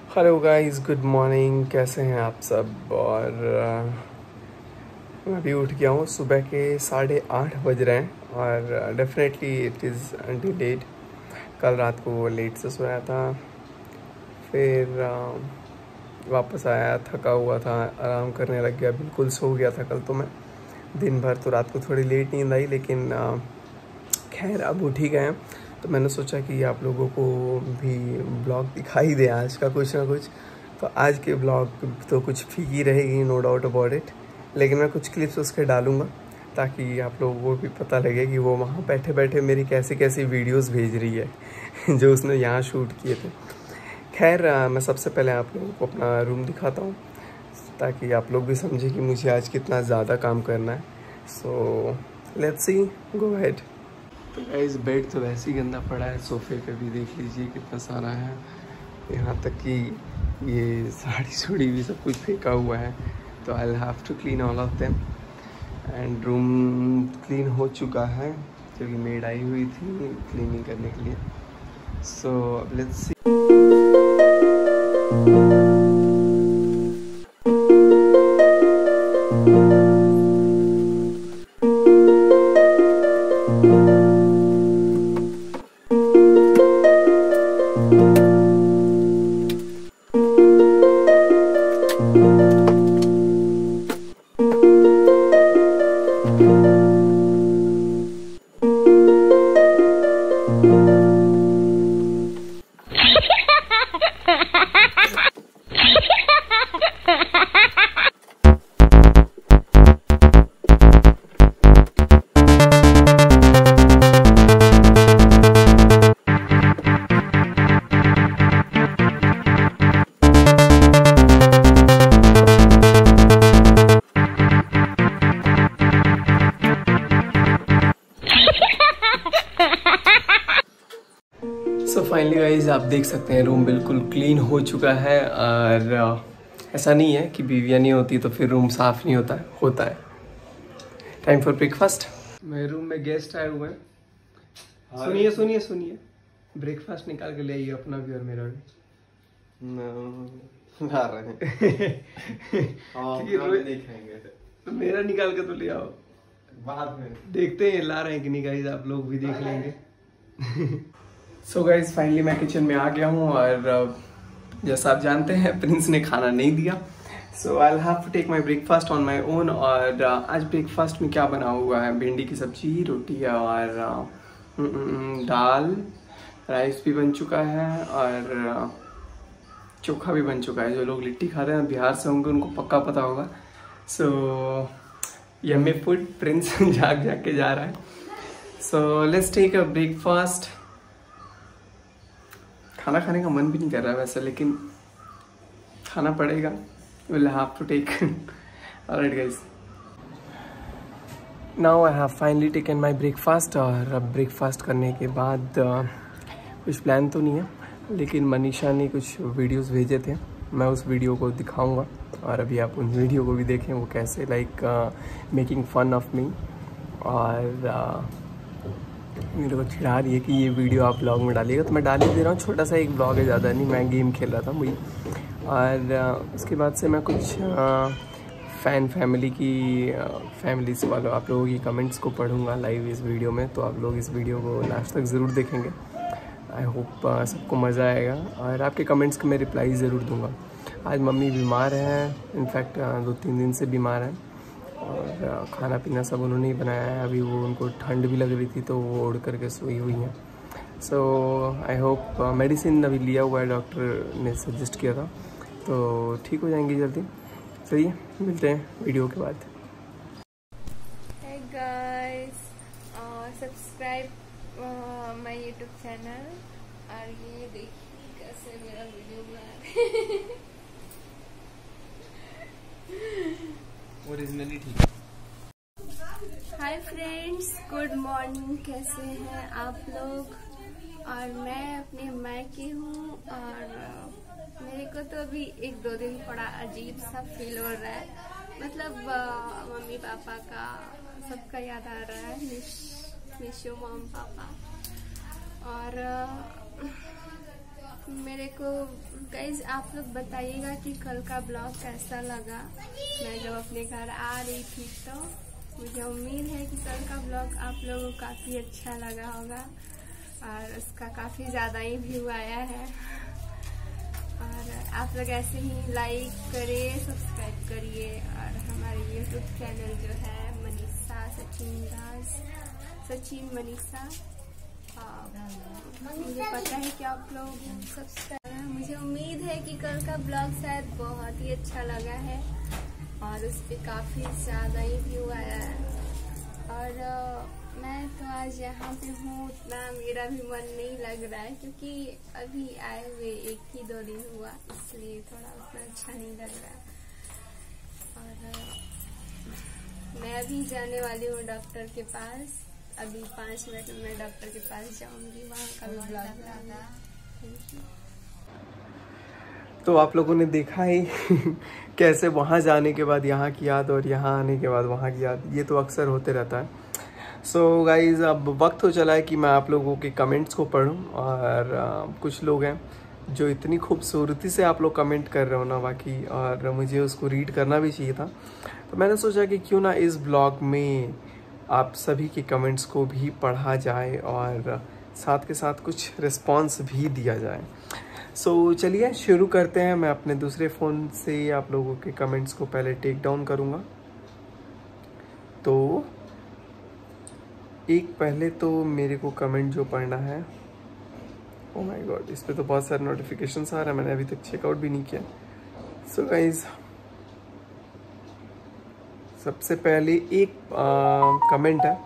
Hello guys, good morning. कैसे हैं आप सब? और मैं अभी उठ गया हूँ। सुबह के 8:30 बज रहे हैं और डेफिनेटली इट इज़ डिलेड। कल रात को लेट से सोया था, फिर वापस आया, थका हुआ था, आराम करने लग गया, बिल्कुल सो गया था कल तो मैं दिन भर। तो रात को थोड़ी लेट नींद आई, लेकिन खैर अब उठ ही गए हैं। तो मैंने सोचा कि आप लोगों को भी ब्लॉग दिखाई दे आज का कुछ ना कुछ। तो आज के ब्लॉग तो कुछ फीकी रहेगी, नो डाउट अबाउट इट, लेकिन मैं कुछ क्लिप्स उसके डालूँगा ताकि आप लोगों को भी पता लगे कि वो वहाँ बैठे बैठे मेरी कैसी कैसी वीडियोस भेज रही है जो उसने यहाँ शूट किए थे। खैर मैं सबसे पहले आप लोगों को अपना रूम दिखाता हूँ ताकि आप लोग भी समझें कि मुझे आज कितना ज़्यादा काम करना है। So let's see, go ahead. तो गाइस, बेड तो वैसे ही गंदा पड़ा है, सोफे पे भी देख लीजिए कितना सारा है, यहाँ तक कि ये साड़ी सूड़ी भी सब कुछ फेंका हुआ है। तो I will have to clean all of them. And room clean हो चुका है क्योंकि मेड आई हुई थी क्लीनिंग करने के लिए। So let's see. So finally guys, आप देख सकते हैं रूम बिल्कुल क्लीन हो चुका है। और ऐसा नहीं है कि बीवियाँ नहीं होती तो फिर रूम साफ़ नहीं होता है। Time for breakfast. मेरे रूम में गेस्ट आए हुए हैं। सुनिए सुनिए सुनिए, ब्रेकफास्ट निकाल के ले आइए अपना भी और मेरा भी। ला रहे हैं। नहीं खाएंगे तो मेरा निकाल के तो ले आओ, बाद में देखते हैं ला रहे हैं कि नहीं। गाइज आप लोग भी देख लेंगे। सो गाइज फाइनली मैं किचन में आ गया हूँ और जैसा आप जानते हैं प्रिंस ने खाना नहीं दिया। So I will have to take my breakfast on my own. और आज ब्रेकफास्ट में क्या बना हुआ है? भिंडी की सब्जी, रोटी और दाल, राइस भी बन चुका है और चोखा भी बन चुका है। जो लोग लिट्टी खाते हैं बिहार से होंगे उनको पक्का पता होगा। So yummy food. प्रिंस जाग के जा रहा है। So let's take a breakfast. खाना खाने का मन भी नहीं कर रहा है वैसे, लेकिन खाना पड़ेगा। Will have to take. Alright guys, now I have finally taken my breakfast. और अब ब्रेकफास्ट करने के बाद कुछ प्लान तो नहीं है, लेकिन मनीषा ने कुछ वीडियोस भेजे थे, मैं उस वीडियो को दिखाऊंगा। और अभी आप उन वीडियो को भी देखें, वो कैसे like making fun of me. और मेरे को चिढ़ा रही है कि ये वीडियो आप ब्लॉग में डालिएगा, तो मैं डाल ही दे रहा हूँ। छोटा सा एक ब्लॉग है, ज़्यादा नहीं। मैं गेम खेल रहा था वही। और उसके बाद से मैं कुछ फैमिलीज़ वालों आप लोगों की कमेंट्स को पढ़ूंगा लाइव इस वीडियो में। तो आप लोग इस वीडियो को लास्ट तक ज़रूर देखेंगे। आई होप सबको मज़ा आएगा और आपके कमेंट्स को मैं रिप्लाई ज़रूर दूंगा। आज मम्मी बीमार हैं, इनफैक्ट 2-3 दिन से बीमार हैं और खाना पीना सब उन्होंने ही बनाया है। अभी वो उनको ठंड भी लग रही थी तो वो ओढ़ करके सोई हुई हैं। सो आई होप मेडिसिन अभी लिया हुआ है, डॉक्टर ने सजेस्ट किया था, तो ठीक हो जाएंगी जल्दी। चलिए मिलते हैं वीडियो के बाद। Hey guys, subscribe my YouTube channel. और ये देखिए कैसे मेरा वीडियो बना रहे हैं। ओरिजिनली ठीक है। Hi friends, good morning. कैसे हैं आप लोग? और मैं अपने मायके हूँ और मेरे को तो अभी 1-2 दिन थोड़ा अजीब सा फील हो रहा है। मतलब मम्मी पापा का सबका याद आ रहा है। मिस यू मॉम पापा। और मेरे को गाइज आप लोग बताइएगा कि कल का ब्लॉग कैसा लगा। मैं जब अपने घर आ रही थी तो मुझे उम्मीद है कि कल का ब्लॉग आप लोगों को काफ़ी अच्छा लगा होगा और उसका काफ़ी ज़्यादा ही व्यू आया है। और आप लोग ऐसे ही लाइक करिए, सब्सक्राइब करिए और हमारे यूट्यूब चैनल जो है मनीषा सचिन मनीषा, मुझे पता है कि आप लोग सब्सक्राइब, मुझे उम्मीद है कि कल का ब्लॉग शायद बहुत ही अच्छा लगा है और उस पर काफ़ी ज़्यादा ही व्यू आया है। और मैं तो आज यहाँ पे हूँ, उतना मेरा भी मन नहीं लग रहा है क्योंकि अभी आए हुए 1-2 दिन हुआ, इसलिए थोड़ा उतना अच्छा नहीं लग रहा है। और मैं अभी जाने वाली हूँ डॉक्टर के पास, अभी 5 मिनट में मैं डॉक्टर के पास जाऊंगी, वहाँ का भी ब्लॉग डालना। तो आप लोगों ने देखा ही कैसे वहाँ जाने के बाद यहाँ की याद और यहाँ आने के बाद वहाँ की याद, ये तो अक्सर होते रहता है। सो गाइज़, अब वक्त हो चला है कि मैं आप लोगों के कमेंट्स को पढूं और कुछ लोग हैं जो इतनी खूबसूरती से आप लोग कमेंट कर रहे हो ना बाकी, और मुझे उसको रीड करना भी चाहिए था। तो मैंने सोचा कि क्यों ना इस ब्लॉग में आप सभी के कमेंट्स को भी पढ़ा जाए और साथ के साथ कुछ रिस्पॉन्स भी दिया जाए। सो चलिए शुरू करते हैं। मैं अपने दूसरे फ़ोन से आप लोगों के कमेंट्स को पहले टेक डाउन करूँगा। तो एक पहले तो मेरे को कमेंट जो पढ़ना है, ओह माय गॉड, इस पे तो बहुत सारे नोटिफिकेशंस आ रहे हैं, मैंने अभी तक चेकआउट भी नहीं किया। सो गाइज, सबसे पहले एक कमेंट है,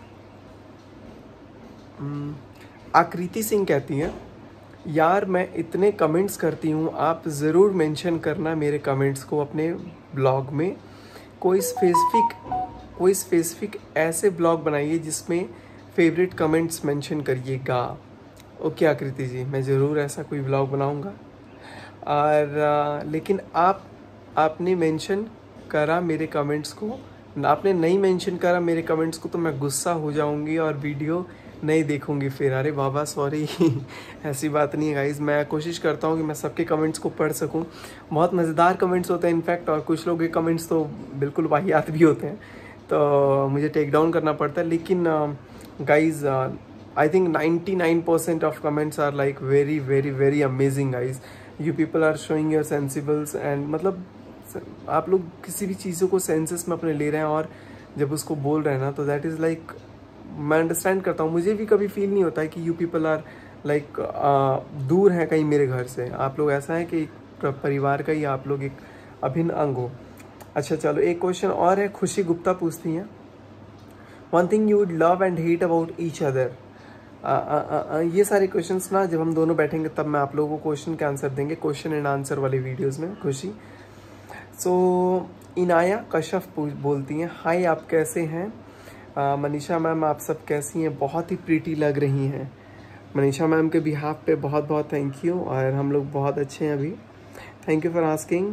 आकृति सिंह कहती हैं, यार मैं इतने कमेंट्स करती हूँ, आप ज़रूर मेंशन करना मेरे कमेंट्स को अपने ब्लॉग में। कोई स्पेसिफिक ऐसे ब्लॉग बनाइए जिसमें फेवरेट कमेंट्स मेंशन करिएगा। ओके आकृति जी, मैं ज़रूर ऐसा कोई ब्लॉग बनाऊँगा। और लेकिन आपने मेंशन करा मेरे कमेंट्स को, आपने नहीं मेंशन करा मेरे कमेंट्स को तो मैं गुस्सा हो जाऊंगी और वीडियो नहीं देखूंगी फिर। अरे बाबा सॉरी ऐसी बात नहीं है गाइज़, मैं कोशिश करता हूँ कि मैं सबके कमेंट्स को पढ़ सकूँ। बहुत मज़ेदार कमेंट्स होते हैं इनफैक्ट, और कुछ लोगों के कमेंट्स तो बिल्कुल वाहियात भी होते हैं, तो मुझे टेक डाउन करना पड़ता है। लेकिन guys, I think 99% of comments are like very very very amazing guys. You people are showing your sensibles and मतलब आप लोग किसी भी चीज़ों को सेंसेस में अपने ले रहे हैं और जब उसको बोल रहे हैं ना, तो दैट इज़ लाइक, मैं अंडरस्टैंड करता हूँ। मुझे भी कभी फील नहीं होता है कि यू पीपल आर लाइक दूर हैं कहीं मेरे घर से। आप लोग ऐसा है कि परिवार का ही आप लोग एक अभिन्न अंग हो। अच्छा चलो, एक क्वेश्चन और है, खुशी गुप्ता पूछती हैं, one thing you would love and hate about each other. ये सारे क्वेश्चंस ना जब हम दोनों बैठेंगे तब मैं आप लोगों को क्वेश्चन के आंसर देंगे, क्वेश्चन एंड आंसर वाली वीडियोज़ में। खुशी सो इनाया कश्यप बोलती हैं, हाय आप कैसे हैं? मनीषा मैम आप सब कैसी हैं? बहुत ही प्रीटी लग रही हैं। मनीषा मैम के बिहाफ पे बहुत बहुत थैंक यू, और हम लोग बहुत अच्छे हैं अभी, थैंक यू फॉर आस्किंग।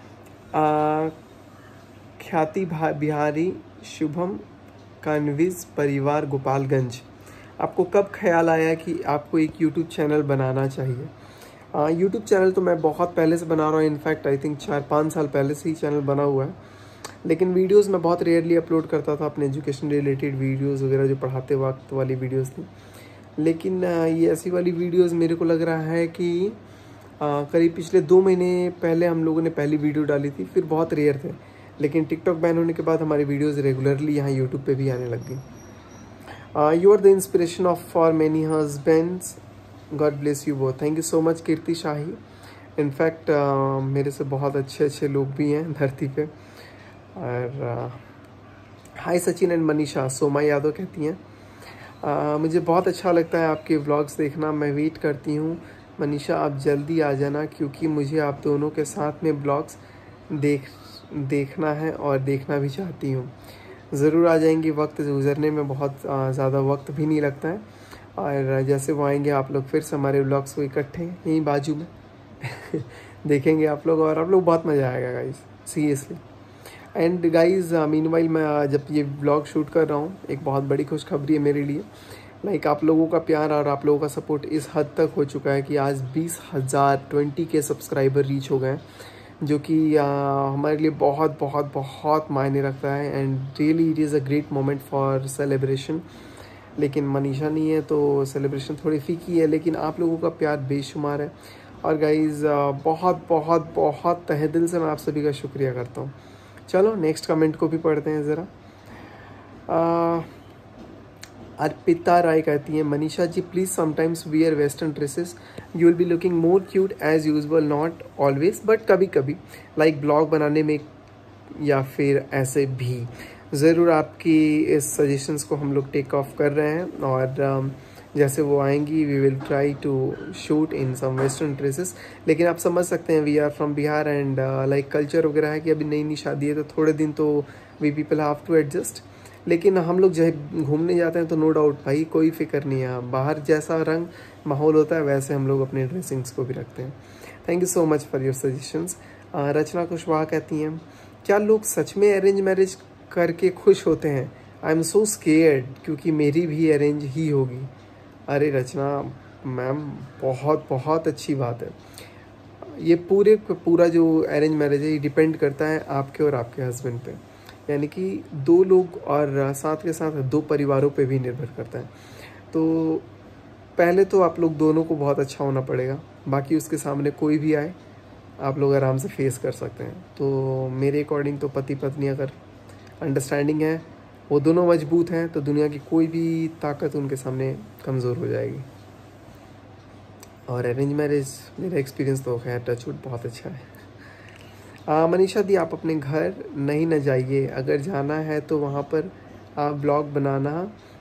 ख्याति बिहारी शुभम कानविज परिवार गोपालगंज, आपको कब ख्याल आया कि आपको एक यूट्यूब चैनल बनाना चाहिए? यूट्यूब चैनल तो मैं बहुत पहले से बना रहा हूँ, इनफैक्ट आई थिंक 4-5 साल पहले से ही चैनल बना हुआ है, लेकिन वीडियोस मैं बहुत रेयरली अपलोड करता था, अपने एजुकेशन रिलेटेड वीडियोस वगैरह जो पढ़ाते वक्त वाली वीडियोस थी। लेकिन ये ऐसी वाली वीडियोस मेरे को लग रहा है कि करीब पिछले 2 महीने पहले हम लोगों ने पहली वीडियो डाली थी, फिर बहुत रेयर थे, लेकिन टिकटॉक बैन होने के बाद हमारी वीडियोज़ रेगुलरली यहाँ यूट्यूब पर भी आने लग गई। You are the inspiration of for many husbands, God bless you both. Thank you so much Kirti Shahi. In fact मेरे से बहुत अच्छे लोग भी हैं धरती पे। और हाय सचिन एंड मनीषा, सोमा यादव कहती हैं, मुझे बहुत अच्छा लगता है आपके व्लॉग्स देखना, मैं वेट करती हूँ मनीषा आप जल्दी आ जाना, क्योंकि मुझे आप दोनों के साथ में ब्लॉग्स देखना है और देखना भी चाहती हूँ। ज़रूर आ जाएंगी, वक्त गुजरने में बहुत ज़्यादा वक्त भी नहीं लगता है, और जैसे वो आएंगे आप लोग फिर से हमारे व्लॉग्स को इकट्ठे यहीं बाजू में देखेंगे आप लोग, और आप लोग बहुत मज़ा आएगा guys, seriously. And guys meanwhile मैं जब ये व्लॉग शूट कर रहा हूँ, एक बहुत बड़ी खुशखबरी है मेरे लिए, लाइक आप लोगों का प्यार और आप लोगों का सपोर्ट इस हद तक हो चुका है कि आज 20,020 के सब्सक्राइबर रीच हो गए, जो कि हमारे लिए बहुत बहुत बहुत मायने रखता है and really it is a great moment for celebration. लेकिन मनीषा नहीं है तो सेलिब्रेशन थोड़ी फीकी है, लेकिन आप लोगों का प्यार बेशुमार है। और गाइज़ बहुत बहुत बहुत तहे दिल से मैं आप सभी का शुक्रिया करता हूँ। चलो नेक्स्ट कमेंट को भी पढ़ते हैं ज़रा। अर्पिता राय कहती हैं, Manisha ji please sometimes wear western dresses, you will be looking more cute as usual, not always but कभी कभी, लाइक ब्लॉग बनाने में या फिर ऐसे भी। ज़रूर आपकी इस सजेशंस को हम लोग टेक ऑफ कर रहे हैं और जैसे वो आएंगी we will try to shoot in some western dresses. लेकिन आप समझ सकते हैं we are from Bihar and like culture वगैरह है कि अभी नई नई शादी है तो थोड़े दिन तो we people have to adjust. लेकिन हम लोग जब घूमने जाते हैं तो नो डाउट भाई कोई फिक्र नहीं है, बाहर जैसा रंग माहौल होता है वैसे हम लोग अपने ड्रेसिंग्स को भी रखते हैं। Thank you so much for your suggestions. Rachna Kushwaha कहती हैं, क्या लोग सच में अरेंज मैरिज करके खुश होते हैं? आई एम सो स्केयर्ड क्योंकि मेरी भी अरेंज ही होगी। अरे रचना मैम बहुत बहुत अच्छी बात है। ये पूरा जो अरेंज मैरिज है ये डिपेंड करता है आपके और आपके हस्बैंड पे, यानी कि दो लोग और साथ के साथ दो परिवारों पे भी निर्भर करता है। तो पहले तो आप लोग दोनों को बहुत अच्छा होना पड़ेगा, बाकी उसके सामने कोई भी आए आप लोग आराम से फेस कर सकते हैं। तो मेरे अकॉर्डिंग तो पति पत्नी अगर अंडरस्टैंडिंग है, वो दोनों मजबूत हैं, तो दुनिया की कोई भी ताकत उनके सामने कमज़ोर हो जाएगी। और अरेंज मैरिज मेरा एक्सपीरियंस तो खैर टचवुड बहुत अच्छा है। मनीषा दी आप अपने घर नहीं न जाइए, अगर जाना है तो वहाँ पर आप ब्लॉग बनाना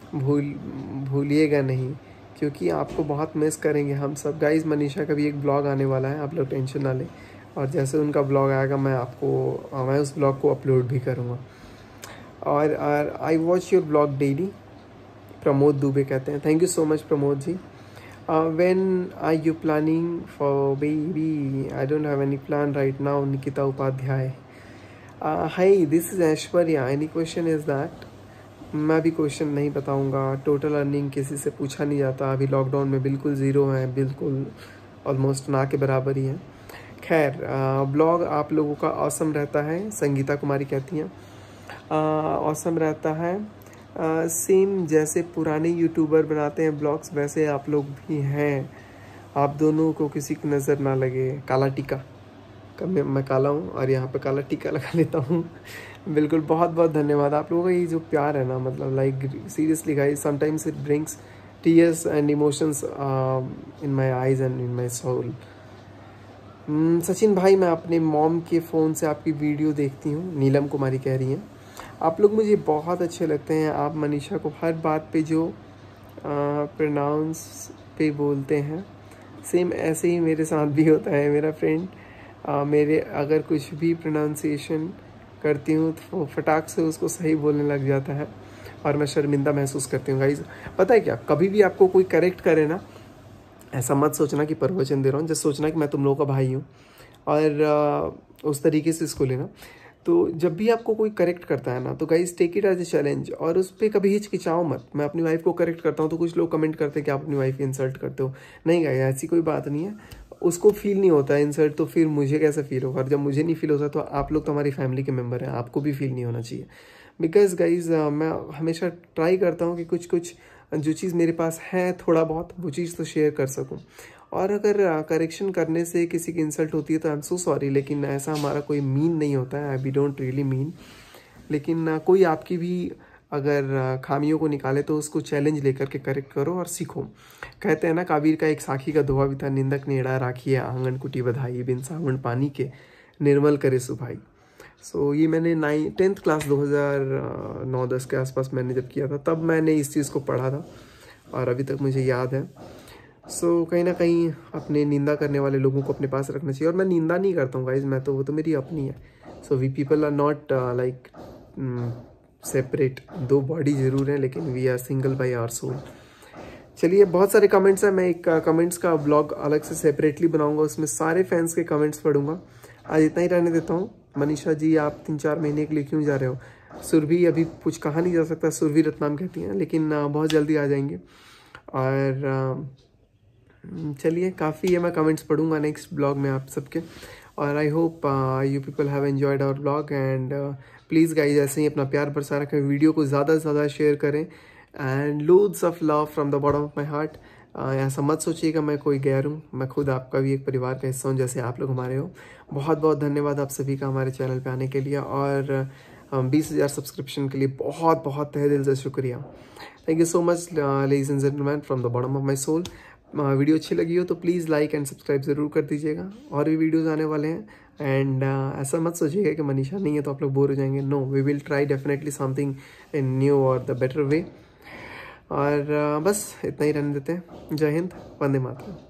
भूलिएगा नहीं, क्योंकि आपको बहुत मिस करेंगे हम सब। गाइस मनीषा का भी एक ब्लॉग आने वाला है, आप लोग टेंशन ना लें, और जैसे उनका ब्लॉग आएगा मैं उस ब्लॉग को अपलोड भी करूँगा। और I watch your blog daily, Pramod Dubey कहते हैं। Thank you so much Pramod ji. When are you planning for baby? I don't have any plan right now. Nikita Upadhyay. Hi, this is Aishwarya. Any question is that? मैं भी question नहीं बताऊंगा। Total earning किसी से पूछा नहीं जाता, अभी लॉकडाउन में बिल्कुल ज़ीरो है, बिल्कुल ऑलमोस्ट ना के बराबर ही है। खैर ब्लॉग आप लोगों का ऑसम रहता है, संगीता कुमारी कहती हैं ऑसम रहता है। सेम जैसे पुराने यूट्यूबर बनाते हैं ब्लॉग्स वैसे आप लोग भी हैं, आप दोनों को किसी की नज़र ना लगे। काला टीका, मैं काला हूँ और यहाँ पे काला टीका लगा लेता हूँ। बिल्कुल, बहुत बहुत धन्यवाद आप लोगों का। ये जो प्यार है ना, मतलब like seriously guys, sometimes it brings tears and emotions in my eyes and in my soul. Sachin भाई, मैं अपने मॉम के फ़ोन से आपकी वीडियो देखती हूँ, नीलम कुमारी कह रही हैं। आप लोग मुझे बहुत अच्छे लगते हैं, आप मनीषा को हर बात पे जो प्रोनाउंस पे बोलते हैं, सेम ऐसे ही मेरे साथ भी होता है। मेरा फ्रेंड मेरे अगर कुछ भी प्रोनाउंसिएशन करती हूँ तो फटाक से उसको सही बोलने लग जाता है और मैं शर्मिंदा महसूस करती हूँ। गाइस पता है क्या, कभी भी आपको कोई करेक्ट करे ना, ऐसा मत सोचना कि प्रवचन दे रहा हूँ, जस्ट सोचना कि मैं तुम लोगों का भाई हूँ और उस तरीके से इसको लेना। तो जब भी आपको कोई करेक्ट करता है ना, तो guys take it as a challenge और उस पर कभी हिचकिचाओ मत। मैं अपनी वाइफ को करेक्ट करता हूँ तो कुछ लोग कमेंट करते हैं कि आप अपनी वाइफ की इंसल्ट करते हो। नहीं गाइस, ऐसी कोई बात नहीं है, उसको फील नहीं होता है इंसल्ट, तो फिर मुझे कैसे फील होगा? और जब मुझे नहीं फील होता तो आप लोग तो हमारी फैमिली के मेम्बर हैं, आपको भी फील नहीं होना चाहिए। बिकॉज गाइज मैं हमेशा ट्राई करता हूँ कि कुछ जो चीज़ मेरे पास है थोड़ा बहुत, वो चीज़ तो शेयर कर सकूँ। और अगर करेक्शन करने से किसी की इंसल्ट होती है तो आई एम सो सॉरी, लेकिन ऐसा हमारा कोई मीन नहीं होता है, वी डोंट रियली मीन। लेकिन कोई आपकी भी अगर खामियों को निकाले तो उसको चैलेंज लेकर के करेक्ट करो और सीखो। कहते हैं ना, काबीर का एक साखी का दोहा भी था, निंदक नेड़ा राखी है आंगन कुटी बधाई, बिन सावन पानी के निर्मल करे सुभाई। सो ये मैंने 10th क्लास 2009-10 के आसपास मैंने जब किया था, तब मैंने इस चीज़ को पढ़ा था और अभी तक मुझे याद है। सो कहीं ना कहीं अपने निंदा करने वाले लोगों को अपने पास रखना चाहिए। और मैं निंदा नहीं करता हूँ गाइज, मैं तो वो तो मेरी अपनी है। So we people are not like separate, दो बॉडी जरूर है लेकिन we are single by our soul. चलिए, बहुत सारे कमेंट्स हैं, मैं एक कमेंट्स का ब्लॉग अलग से सेपरेटली बनाऊंगा, उसमें सारे फैंस के कमेंट्स पढ़ूंगा। आज इतना ही रहने देता हूँ। मनीषा जी, आप 3-4 महीने के लिए क्यों जा रहे हो? सुरभि अभी कुछ कहा नहीं जा सकता, सुरभि रत्नाम कहती हैं, लेकिन बहुत जल्दी आ जाएंगे। और चलिए, काफ़ी है, मैं कमेंट्स पढ़ूंगा नेक्स्ट ब्लॉग में आप सबके। और I hope you people have enjoyed our blog and please guys ऐसे ही अपना प्यार बरसा रखें, वीडियो को ज़्यादा से ज़्यादा शेयर करें and loads of love from the bottom of my heart. ऐसा मत सोचिएगा मैं कोई गैर हूँ, मैं खुद आपका भी एक परिवार का हिस्सा हूँ जैसे आप लोग हमारे हो। बहुत बहुत धन्यवाद आप सभी का हमारे चैनल पे आने के लिए, और 20,000 सब्सक्रिप्शन के लिए बहुत बहुत तहे दिल से शुक्रिया। Thank you so much ladies and gentleman from the bottom of my soul. Video अच्छी लगी हो तो प्लीज़ लाइक एंड सब्सक्राइब ज़रूर कर दीजिएगा, और भी वीडियोस आने वाले हैं। एंड ऐसा मत सोचिएगा कि मनीषा नहीं है तो आप लोग बोर हो जाएंगे। No, we will try definitely something in new और द बेटर वे। और बस इतना ही रहने देते हैं। जय हिंद, वंदे मातरम।